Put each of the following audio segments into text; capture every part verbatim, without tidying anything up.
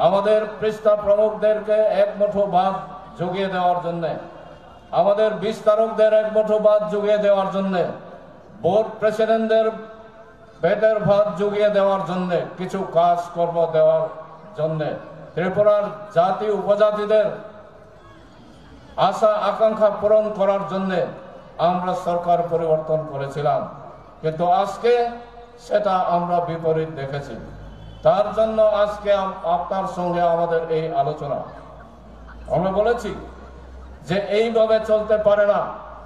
আমাদের পৃষ্ঠা প্রমুখদেরকে এক মুঠো ভাত জুগিয়ে দেওয়ার জন্য, আমাদের বিস্তারকদের এক মুঠো ভাত জুগিয়ে দেওয়ার জন্য, বোর্ড প্রেসিডেন্টদের পেটের ভাত জুগিয়ে দেওয়ার জন্য, কিছু কাজ কর্ম দেওয়ার জন্য, ত্রিপুরার জাতি উপজাতিদের আশা আকাঙ্ক্ষা পূরণ করার জন্য আমরা সরকার পরিবর্তন করেছিলাম। কিন্তু আজকে সেটা আমরা বিপরীত দেখেছি। তার জন্য আজকে আপনার সঙ্গে আমাদের এই আলোচনা। আমরা বলেছি যে এইভাবে চলতে পারে না।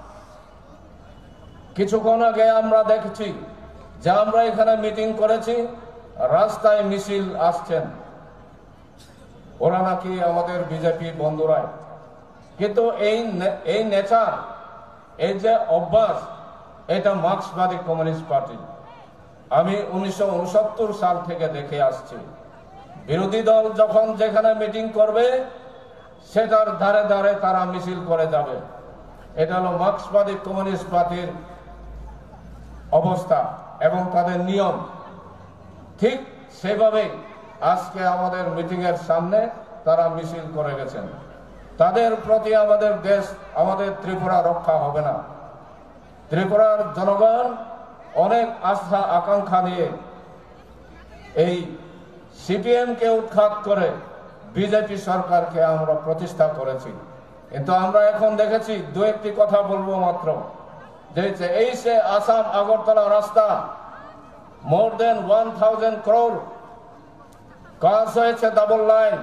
কিছুক্ষণ আগে আমরা দেখেছি যে আমরা এখানে মিটিং করেছি, রাস্তায় মিছিল আসছেন, ওরা নাকি আমাদের বিজেপি বন্ধুরাই। কিন্তু এই এই নেচার, এই যে অভ্যাস, এটা মার্ক্সবাদী কমিউনিস্ট পার্টি আমি উনিশশো উনসত্তর সাল থেকে দেখে আসছি। বিরোধী দল যখন যেখানে মিটিং করবে সেটার ধারে ধারে তারা মিছিল করে যাবে। এটা হলো মার্ক্সবাদী কমিউনিস্ট পার্টির অবস্থা এবং তাদের নিয়ম। ঠিক সেভাবে আজকে আমাদের মিটিং এর সামনে তারা মিছিল করে গেছেন। তাদের প্রতি আমাদের দেশ, আমাদের ত্রিপুরা রক্ষা হবে না। ত্রিপুরার জনগণ অনেক আস্থা আকাঙ্ক্ষা নিয়ে এই সিপিএম কে উৎখাত করে বিজেপি সরকারকে আমরা প্রতিষ্ঠা করেছি। কিন্তু আমরা এখন দেখেছি, দু একটি কথা বলবো মাত্র, যে এই সে আসাম আগরতলা রাস্তা মোর দেন ওয়ান থাউজেন্ড ক্রোড় কাজ হয়েছে, ডাবল লাইন,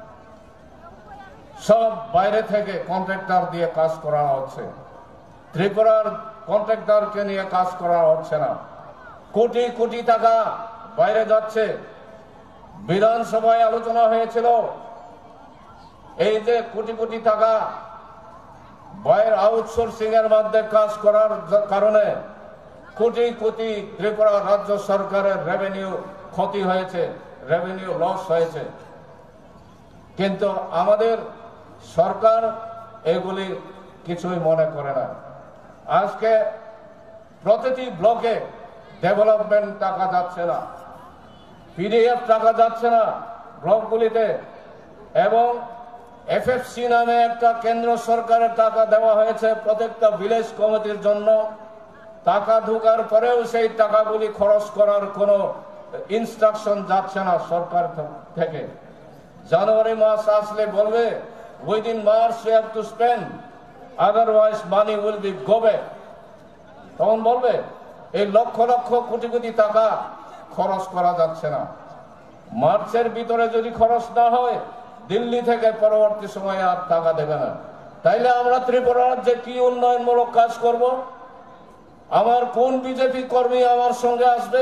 সব বাইরে থেকে কন্ট্রাক্টর দিয়ে কাজ করানো হচ্ছে। ত্রিপুরার কন্ট্রাক্টরকে নিয়ে কাজ করা হচ্ছে না। কোটি কোটি টাকা বাইরে যাচ্ছে। বিধানসভায় আলোচনা হয়েছিল এই যে কোটি কোটি টাকা বাইরের আউটসোর্সিং এর মধ্যে কাজ করার কারণে কোটি কোটি ত্রিপুরা রাজ্য সরকারের রেভিনিউ ক্ষতি হয়েছে, রেভিনিউ লস হয়েছে। কিন্তু আমাদের সরকার এগুলি কিছুই মনে করে না। আজকে প্রতিটি ব্লকে ডেভেলপমেন্ট টাকা যাচ্ছে না, পিডিএফ টাকা যাচ্ছে না ব্লকগুলিতে, এবং এফএফসি নামে একটা কেন্দ্র সরকারের টাকা দেওয়া হয়েছে প্রত্যেকটা ভিলেজ কমিটির জন্য। টাকা ঢোকার পরেও সেই টাকাগুলি খরচ করার কোনো ইনস্ট্রাকশন যাচ্ছে না সরকার থেকে। জানুয়ারি মাস আসলে বলবে within March we have to spend, otherwise money will be go back। তখন বলবে এই লক্ষ লক্ষ কোটি কোটি টাকা খরচ করা যাচ্ছে না। মার্চের ভিতরে যদি খরচ না হয়, দিল্লি থেকে পরবর্তী সময়ে আর টাকা দেবে না। তাইলে আমরা ত্রিপুরা রাজ্যে কি উন্নয়নমূলক কাজ করব? আমার কোন বিজেপি কর্মী আমার সঙ্গে আসবে?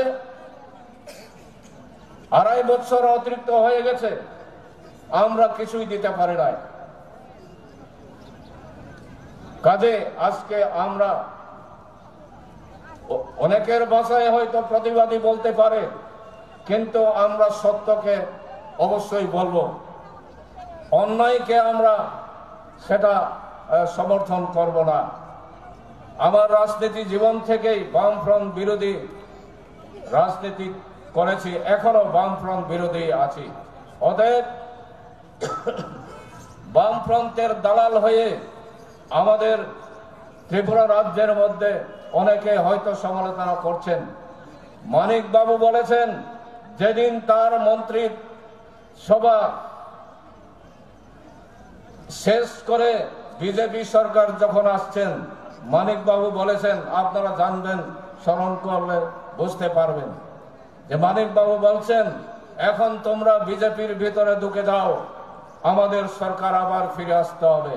আড়াই বছর অতিরিক্ত হয়ে গেছে, আমরা কিছুই দিতে পারি নাই। কাজে আজকে আমরা, অনেকের ভাষায় হয়তো প্রতিবাদী বলতে পারে, কিন্তু আমরা সত্যকে অবশ্যই বলবো। অন্যায়কে আমরা সেটা সমর্থন করব না। আমার রাজনীতি জীবন থেকেই বামফ্রন্ট বিরোধী রাজনীতি করেছি, এখনো বামফ্রন্ট বিরোধী আছি। অতএব বামফ্রন্টের দালাল হয়ে আমাদের ত্রিপুরা রাজ্যের মধ্যে অনেকে হয়তো সমালোচনা করছেন। মানিক বাবু বলেছেন, যেদিন তার মন্ত্রী সভা শেষ করে বিজেপি সরকার যখন আসছেন, মানিক বাবু বলেছেন, আপনারা জানবেন, স্মরণ করলে বুঝতে পারবেন, যে মানিক বাবু বলছেন, এখন তোমরা বিজেপির ভিতরে ঢুকে যাও, আমাদের সরকার আবার ফিরে আসতে হবে।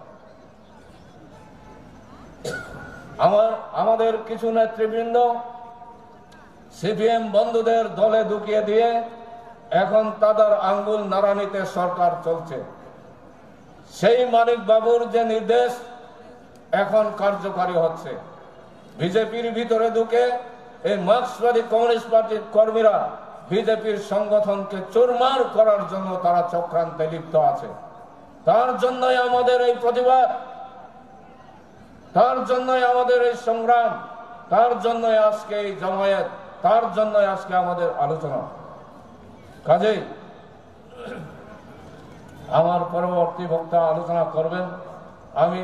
আমার আমাদের কিছু নেতৃবৃন্দ সিপিএম বন্ধুদের দলে ঢুকিয়ে দিয়ে এখন তাদের আঙ্গুল নাড়ানিতে সরকার চলছে। সেই মানিক বাবুর যে নির্দেশ এখন কার্যকারী হচ্ছে। বিজেপির ভিতরে ঢুকে এই মার্ক্সবাদী কমিউনিস্ট পার্টির কর্মীরা বিজেপির সংগঠনকে চুরমার করার জন্য তারা চক্রান্তে লিপ্ত আছে। তার জন্যই আমাদের এই প্রতিবাদ, তার জন্যই আমাদের এই সংগ্রাম, তার জন্যই আজকে এই জমায়েত, তার জন্যই আজকে আমাদের আলোচনা। কাজেই আমার পরবর্তী বক্তা আলোচনা করবেন। আমি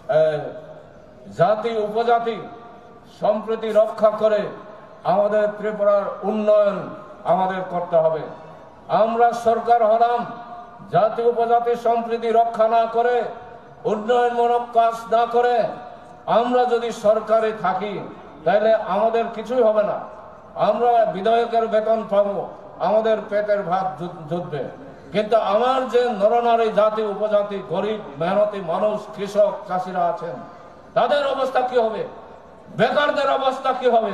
জাতি উপজাতি সম্প্রীতি রক্ষা করে আমাদের ত্রিপুরার উন্নয়ন আমাদের করতে হবে। আমরা সরকার হলাম, জাতি উপজাতি সম্প্রীতি রক্ষা না করে, উন্নয়নমূলক কাজ না করে আমরা যদি সরকারে থাকি তাহলে আমাদের কিছুই হবে না। আমরা বিধায়কের বেতন পাবো, আমাদের পেটের ভাত জুটবে, কিন্তু আমার যে নরনারী জাতি উপজাতি গরিব মেহনতি মানুষ কৃষক চাষিরা আছেন তাদের অবস্থা কি হবে, বেকারদের অবস্থা কি হবে,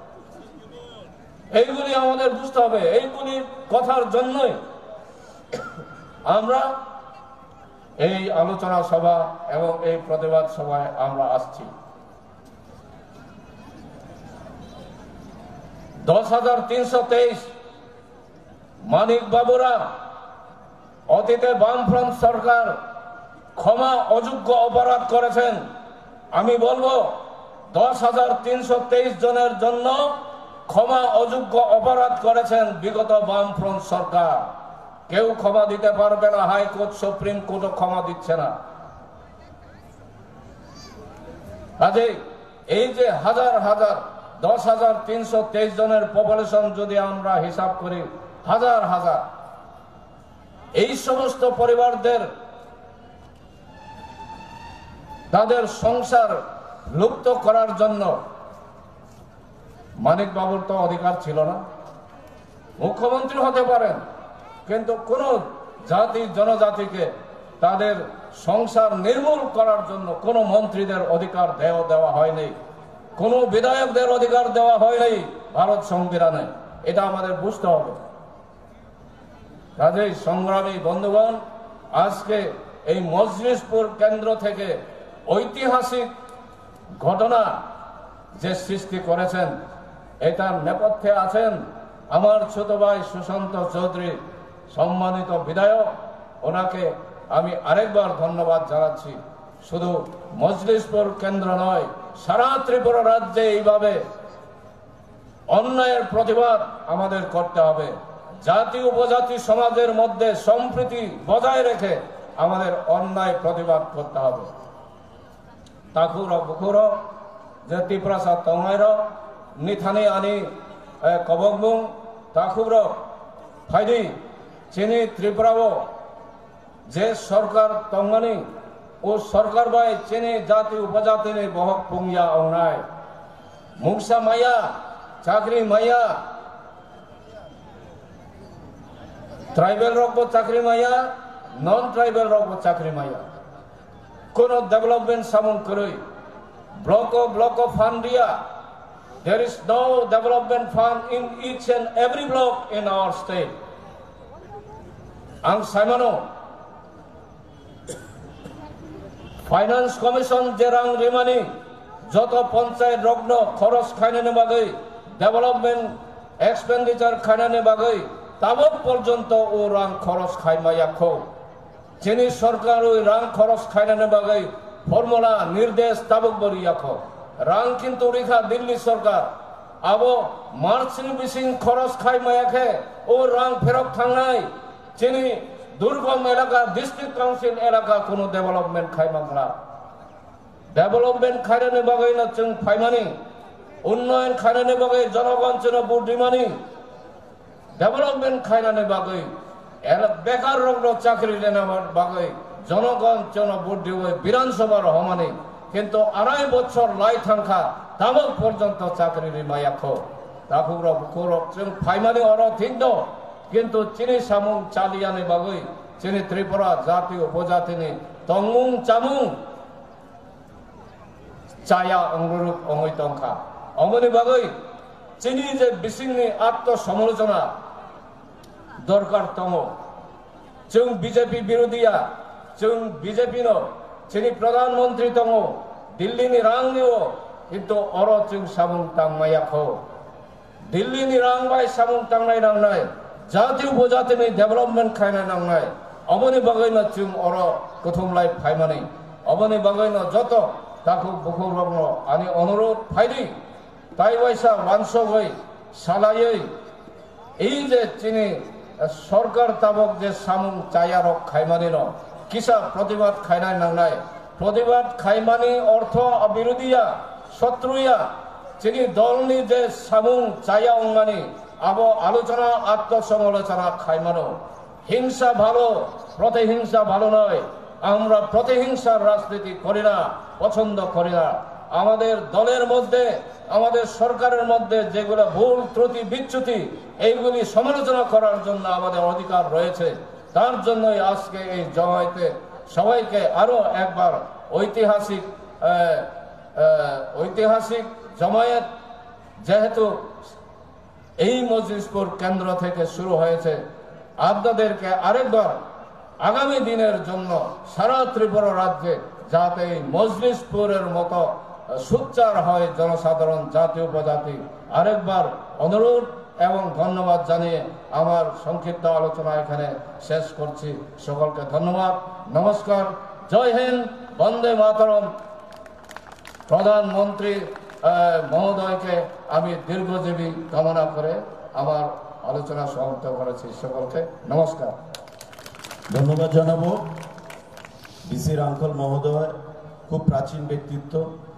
এইগুলি আমাদের বুঝতে হবে। এইগুলি কথার জন্যই আমরা এই আলোচনা সভা এবং এই প্রতিবাদ সভায় আমরা আসছি। দশ হাজার তিনশো তেইশ মানিক বাবুরা অতীতে বামফ্রন্ট সরকার ক্ষমা অযোগ্য অপরাধ করেছেন। আমি বলবো দশ হাজার তিনশো তেইশ জনের জন্য ক্ষমা অযোগ্য অপরাধ করেছেন বিগত বামফ্রন্ট সরকার। কেউ ক্ষমা দিতে পারবে না, হাইকোর্ট সুপ্রিম কোর্টও ক্ষমা দিচ্ছে না। কাজে এই যে হাজার হাজার দশ হাজার তিনশো তেইশ জনের পপুলেশন যদি আমরা হিসাব করি, হাজার হাজার এই সমস্ত পরিবারদের তাদের সংসার লুপ্ত করার জন্য মানিক বাবুর তো অধিকার ছিল না। মুখ্যমন্ত্রী হতে পারেন, কিন্তু কোন জাতি জনজাতিকে তাদের সংসার নির্মূল করার জন্য কোন মন্ত্রীদের অধিকার দেওয়া দেওয়া হয়নি, কোন বিধায়কদের অধিকার দেওয়া হয়নি ভারত সংবিধানে। এটা আমাদের বুঝতে হবে। কাজেই সংগ্রামী বন্ধুগণ, আজকে এই মজলিসপুর কেন্দ্র থেকে ঐতিহাসিক ঘটনা যে সৃষ্টি করেছেন, এটার নেপথ্যে আছেন আমার ছোট ভাই সুশান্ত চৌধুরী, সম্মানিত বিধায়ক। ওনাকে আমি আরেকবার ধন্যবাদ জানাচ্ছি। শুধু মজলিসপুর কেন্দ্র নয়, সারা ত্রিপুরা রাজ্যে এইভাবে অন্যায়ের প্রতিবাদ আমাদের করতে হবে। জাতি উপজাতি সমাজের মধ্যে সম্প্রীতি বজায় রেখে আমাদের অন্যায় প্রতিবাদ করতে হবে। তাকুর বুকুর যে ত্রিপুরা তঙ্গাইর নিথানি আনি কবকবুং তাকুর ফাইদি চিনি ত্রিপুরাও যে সরকার তঙ্গানি ও সরকার বাই চিনি জাতি উপজাতি বহক পুংয়া অংনায় মুংসা মাইয়া চাকরি মাইয়া ট্রাইবেল রকম চাকরি মাইয়া নন ট্রাইবেল রকম চাকরি মাইয়া কোন ডেভেলপমেন্ট সামন করে ব্লক ও ব্লক ফান্ড দিয়া there is no development fund in each and every block in our state. Ang Simano Finance Commission jerang rimani joto panchayat rogno khoros khainane bagai development expenditure khainane bagai tabok porjonto o rang khoros khaimaya kho chini sarkar oi rang khoros khainane bagai formula nirdesh tabok boriya kho rang kintu rikha Delhi sarkar abo marching bising khoros khaimaya khe o rang pherok thangnai chini দুর্গম এলাকা district council এলাকা কোনো development খাইমাংলা development খাইরানে বাগাই না চং ফাইমানি উন্নয়ন খাইরানে বাগাই জনগণ chain বুদ্ধিমানি development খাইরানে বাগাই এলা বেকার রগ্ন চাকরি লেনাবার বাগাই জনগণ চেন বুদ্ধি হয়ে বিধানসভার হমানি কিন্তু আড়াই বছর লাই থাঙ্কা তামক পর্যন্ত চাকরি মায়াখ তাকুর বুকুর চং ফাইমানি অর থিন্দ কিন্তু চিনি সামুং চালিয়ানে বাগৈ চিনি ত্রিপুরা জাতি উপজাতিনি তংমুং চামুং চায়া অঙ্গরূপ অঙ্গই তংখা অমনি বাগৈ চিনি যে বিসিংনি আত্মসমালোচনা দরকার তম जों বিজেপি বিরোধিয়া जों বিজেপি ন চিনি প্রধানমন্ত্রী তম দিল্লিনি রাংনিও কিন্তু অর जों সামুং তাংমায়াখ দিল্লিনি রাংবাই সামুং তাংনাই রাংনাই জাতি উপজাতিনি ডেভেলপমেন্ট খাইনাই নাংনাই অবনি বাগাইনা চুম অর কথমলাই ফাইমানি অবনি বাগাইনা যত তাকু বুকুর রগ্ন আনি অনুরোধ ফাইদি তাই বাইসা বানসগৈ সালাই এই যে চিনি সরকার তাবক যে সামুং চায়ারক খাইমানি ন কিসা প্রতিবাদ খাইনাই নাংনাই প্রতিবাদ খাইমানি অর্থ বিরোধীয়া শত্রুয়া যিনি দলনি যে সামুং চায়া অংমানি আবো আলোচনা আত্মসমালোচনা খাইমানো হিংসা ভালো প্রতিহিংসা ভালো নয় আমরা প্রতিহিংসার রাজনীতি করি না পছন্দ করি না আমাদের দলের মধ্যে আমাদের সরকারের মধ্যে যেগুলো ভুল ত্রুটি বিচ্যুতি এইগুলি সমালোচনা করার জন্য আমাদের অধিকার রয়েছে তার জন্যই আজকে এই জমায়েতে সবাইকে আরো একবার ঐতিহাসিক ঐতিহাসিক জমায়েত যেহেতু এই মজলিসপুর কেন্দ্র থেকে শুরু হয়েছে আপনাদেরকে আরেকবার আগামী দিনের জন্য সারা ত্রিপুরা রাজ্যে যাতে এই মজলিসপুরের মতো সোচ্চার হয় জনসাধারণ জাতি উপজাতি আরেকবার অনুরোধ এবং ধন্যবাদ জানিয়ে আমার সংক্ষিপ্ত আলোচনা এখানে শেষ করছি সকলকে ধন্যবাদ নমস্কার জয় হিন্দ বন্দে মাতরম প্রধানমন্ত্রী মহোদয়কে আমি দীর্ঘজীবী কামনা করে আমার আলোচনা সমাপ্ত করেছি সকলকে নমস্কার ধন্যবাদ জানাবো বিসির আঙ্কল মহোদয় খুব প্রাচীন ব্যক্তিত্ব